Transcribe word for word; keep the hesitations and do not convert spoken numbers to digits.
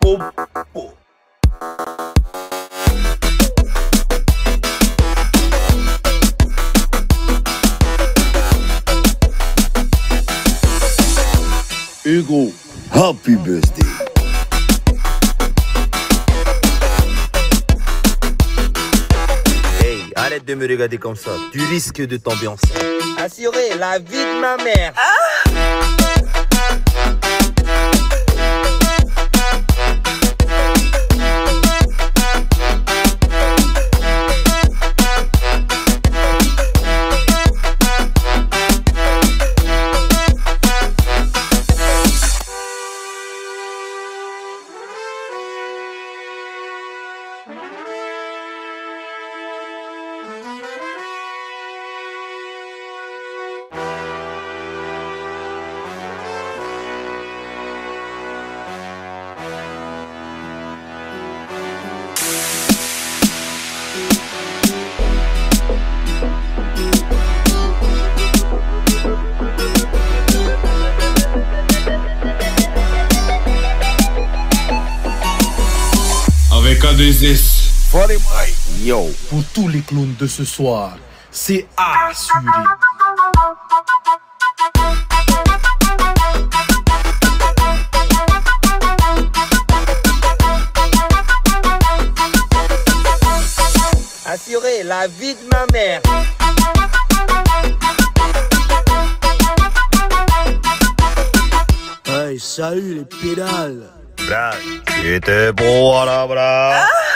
popo. Hugo, happy birthday. Hey, arrête de me regarder comme ça. Tu risques de tomber enceinte. Assurer la vie de ma mère. Avec A deux S. Yo. Pour tous les clowns de ce soir, c'est assuré. Assurer la vie de ma mère. Hey, salut les pédales. Bra, tu étais beau à la bras.